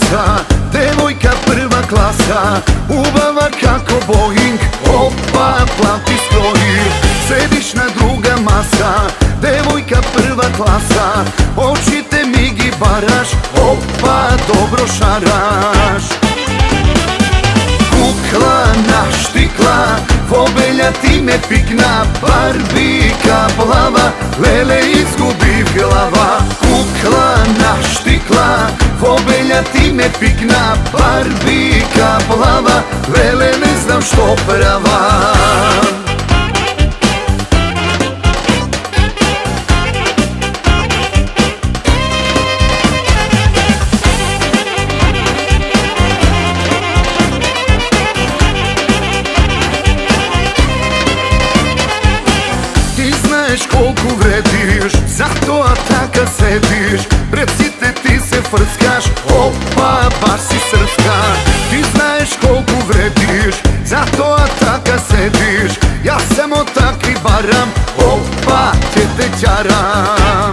masa, devojka prva klasa, ubava kako Boeing, opa, plati skroji. Sediš na druga masa, devojka prva klasa, oči te migi baraš, opa, dobro šaraš. Kukla naštikla, fobelja ti me pikna, barbika plava, lele izgubi glava. Kukla naštikla, fobelja ti me pikna, barbika plava, lele ne znam što prava. Koliko vrediš, zato ataka sediš, pred site ti se frskaš, opa, baš si srpska. Ti znaš koliko vrediš, zato ataka sediš, ja samo tak i baram, opa, te ćaram.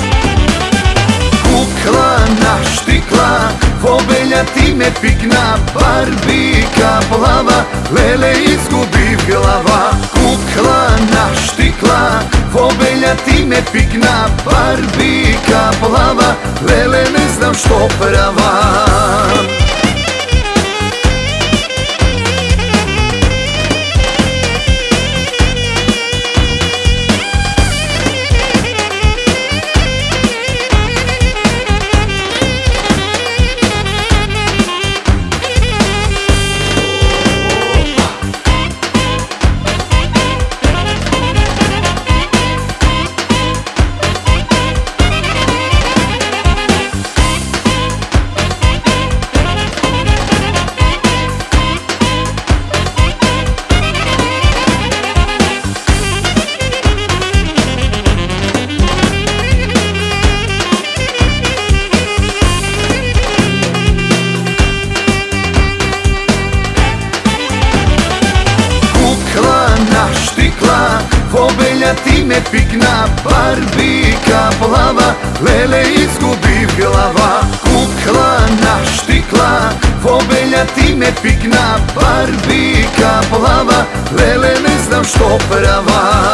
Kukla naštikla, fobelja ti me pikna, barbika plava, lele izgubi glava. Kukla naštikla, fobelja ti me pikna, barbika plava, lele ne znam što prava. Fobelja ti me pikna, barbika plava, lele izgubi glava. Kukla naštikla, fobelja ti me pikna, barbika plava, lele ne znam što prava.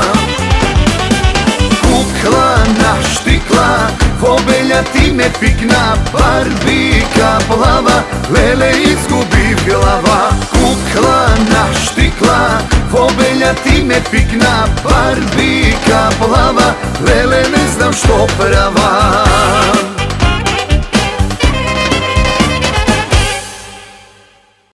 Kukla naštikla, fobelja ti me pikna, barbika plava, lele izgubi glava. Kukla naštikla, fobelja ti me pikna, barbika plava, lele ne znam što prava.